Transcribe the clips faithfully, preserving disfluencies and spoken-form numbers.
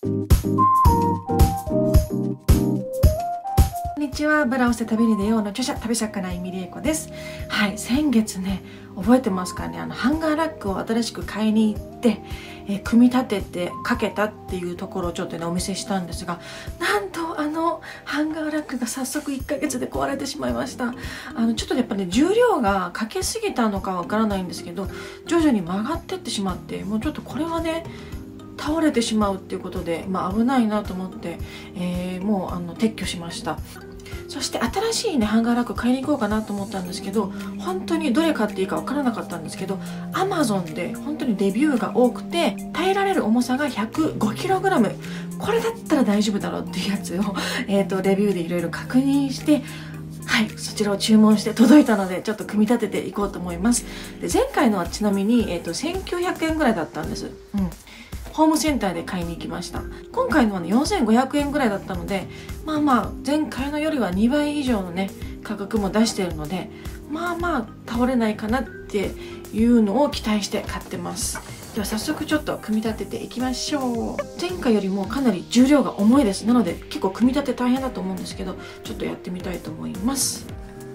こんにちは。ブラを捨て旅に出ようの著者、旅作家の今井理恵子です。はい、先月ね、覚えてますかね、あのハンガーラックを新しく買いに行って、えー、組み立ててかけたっていうところをちょっとねお見せしたんですが、なんとあのハンガーラックが早速いっかげつで壊れてしまいました。あのちょっとやっぱね重量がかけすぎたのかわからないんですけど、徐々に曲がってってしまって、もうちょっとこれはね倒れてしまうっていうことで、まあ、危ないなと思って、えー、もうあの撤去しました。そして新しいねハンガーラック買いに行こうかなと思ったんですけど、本当にどれ買っていいか分からなかったんですけど、 アマゾン で本当にレビューが多くて、耐えられる重さが ひゃくごキログラム、 これだったら大丈夫だろうっていうやつを、えー、とレビューでいろいろ確認して、はい、そちらを注文して届いたので、ちょっと組み立てていこうと思います。で前回のはちなみに、えー、とせんきゅうひゃくえんぐらいだったんです。うん、ホームセンターで買いに行きました。今回のはねよんせんごひゃくえんぐらいだったので、まあまあ前回のよりはにばい以上のね価格も出しているので、まあまあ倒れないかなっていうのを期待して買ってます。では早速ちょっと組み立てていきましょう。前回よりもかなり重量が重いです。なので結構組み立て大変だと思うんですけど、ちょっとやってみたいと思います。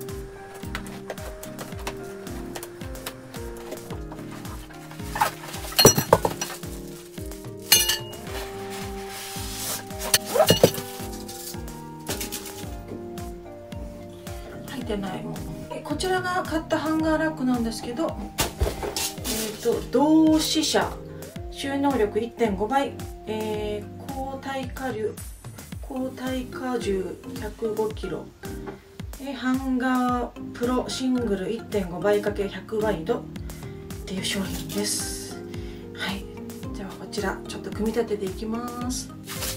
ないもの、こちらが買ったハンガーラックなんですけど、えーと同志社収納力 いってんごばい、えー、高耐荷重高耐荷重 ひゃくごキロ、えー、ハンガープロシングル いってんごばい×ひゃく ワイドっていう商品です。はい、ではこちらちょっと組み立てていきます。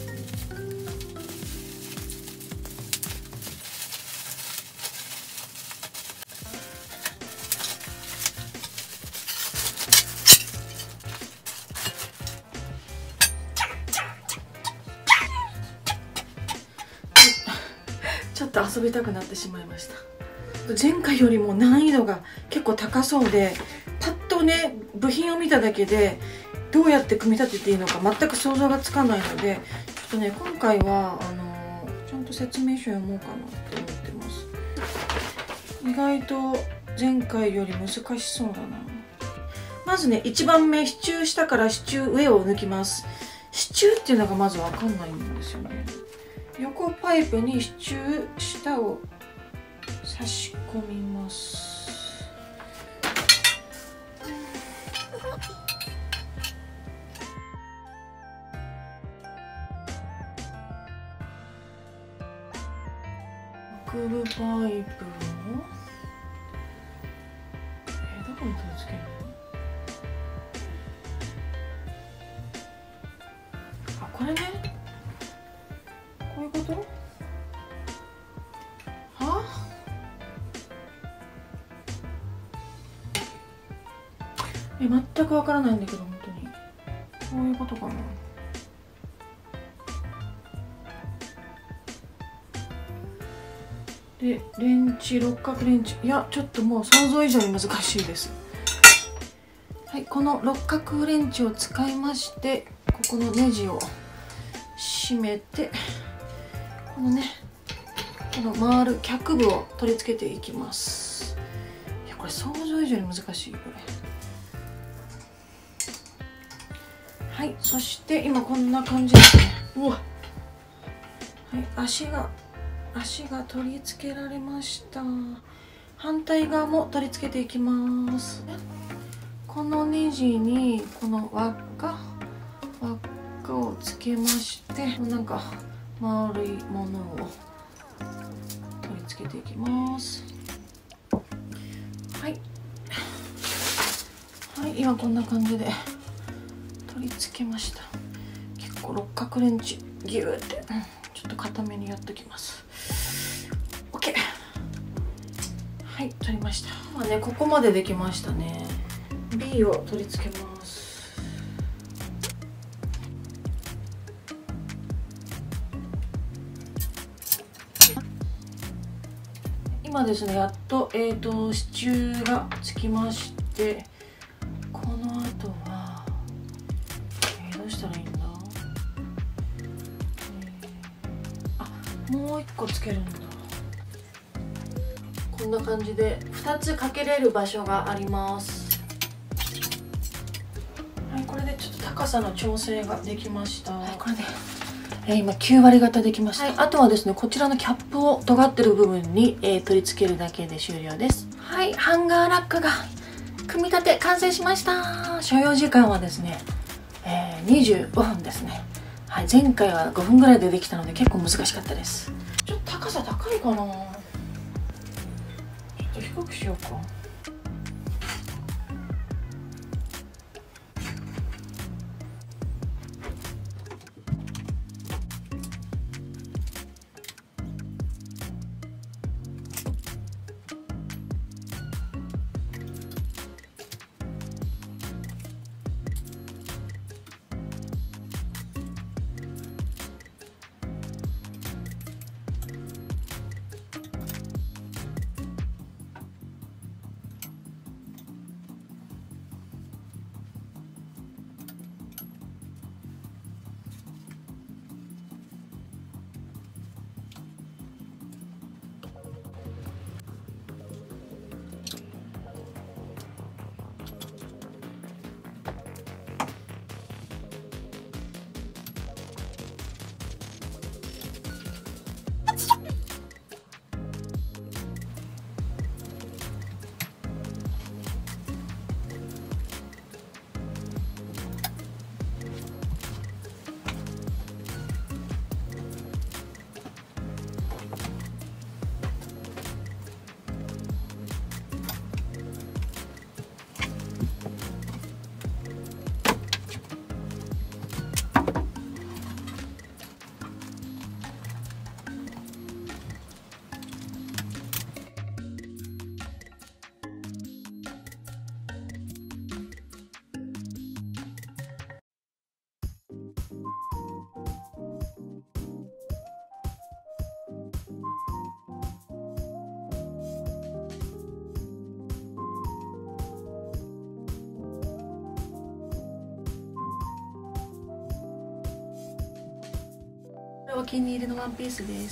ちょっと遊びたくなってしまいました。前回よりも難易度が結構高そうで、パッとね部品を見ただけでどうやって組み立てていいのか全く想像がつかないので、ちょっとね今回はあのー、ちゃんと説明書読もうかなって思ってます。意外と前回より難しそうだな。まずねいちばんめ、支柱下から支柱上を抜きます。支柱っていうのがまず分かんないんですよね。横パイプに支柱下を差し込みます。送るパイプを、えー、どこに取り付けるの？あ、これね、こういうこと？はあ？え、全くわからないんだけど、本当に。こういうことかな。で、レンチ、六角レンチ。いや、ちょっともう想像以上に難しいです。はい、この六角レンチを使いまして、ここのネジを締めて、このねこの回る脚部を取り付けていきます。いやこれ想像以上に難しいこれ。はい、そして今こんな感じですね。うわ、はい、足が足が取り付けられました。反対側も取り付けていきます。このネジにこの輪っか輪っかをつけまして、なんか丸いものを取り付けていきます。はい、はい、今こんな感じで取り付けました。結構六角レンチギューって、うん、ちょっと固めにやっておきます。 OK、 はい、取りました。まあね、ここまでできましたね。 B を取り付けます。今ですね、やっと、えーと、支柱がつきまして、この後は、えー、どうしたらいいんだ。 もう一個つけるんだ。こんな感じでふたつかけれる場所があります。はい、これでちょっと高さの調整ができました。はい、これで、えー、今きゅう割方できました。はい、あとはですね、こちらのキャップを尖ってる部分に、えー、取り付けるだけで終了です。はい、ハンガーラックが組み立て完成しました。所要時間はですね、えー、にじゅうごふんですね。はい、前回はごふんぐらいでできたので結構難しかったです。ちょっと高さ高いかな。ちょっと低くしようか。お気に入りのワンピースです。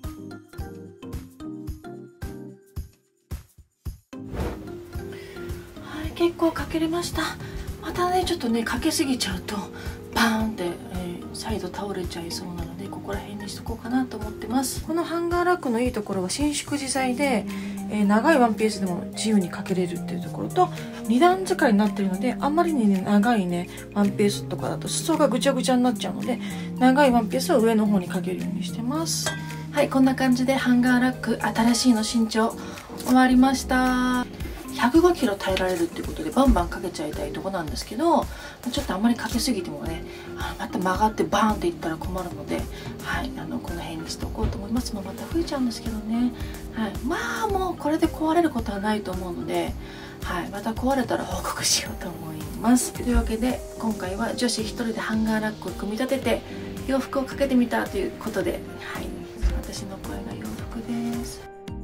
はい、結構かけれました。またねちょっとねかけすぎちゃうとバーンって、えー、サイド倒れちゃいそうなので、ここら辺にしとこうかなと思ってます。このハンガーラックのいいところは伸縮自在で、えー、長いワンピースでも自由にかけれるっていうところと、に段使いになってるので、あんまりにね長いねワンピースとかだと裾がぐちゃぐちゃになっちゃうので、長いワンピースを上の方にかけるようにしてます。はい、こんな感じでハンガーラック新しいの新調終わりました。ひゃくごキロ耐えられるっていうことでバンバンかけちゃいたいとこなんですけど、ちょっとあんまりかけすぎてもねまた曲がってバーンっていったら困るので、はい、あのこの辺にしておこうと思います。まあ、また増えちゃうんですけどね、はい、まあもうこれで壊れることはないと思うので、はい、また壊れたら報告しようと思います。というわけで今回は女子一人でハンガーラックを組み立てて洋服をかけてみたということで、はい、私の声が洋服です。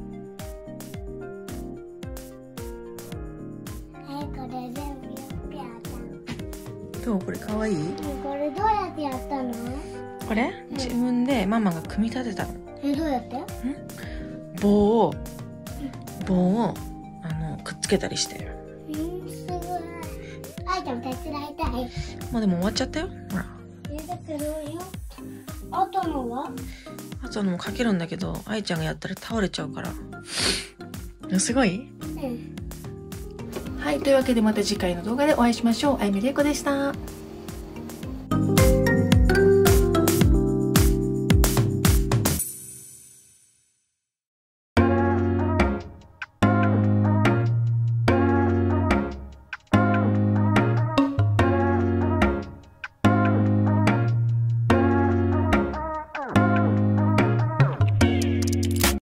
どう？これかわいい？ これどうやってやったの？ これ、うん、自分でママが組み立てたの。 え、どうやって？ん？ 棒を棒をあのくっつけたりしてる。 うん、すごい。あいちゃん手伝いたい。 もうでも終わっちゃったよ。ほら。 え、だけどよ。あとのは？ あとのもかけるんだけど、あいちゃんがやったら倒れちゃうから。すごい？うん。はい、というわけでまた次回の動画でお会いしましょう。あゆみれいこでした。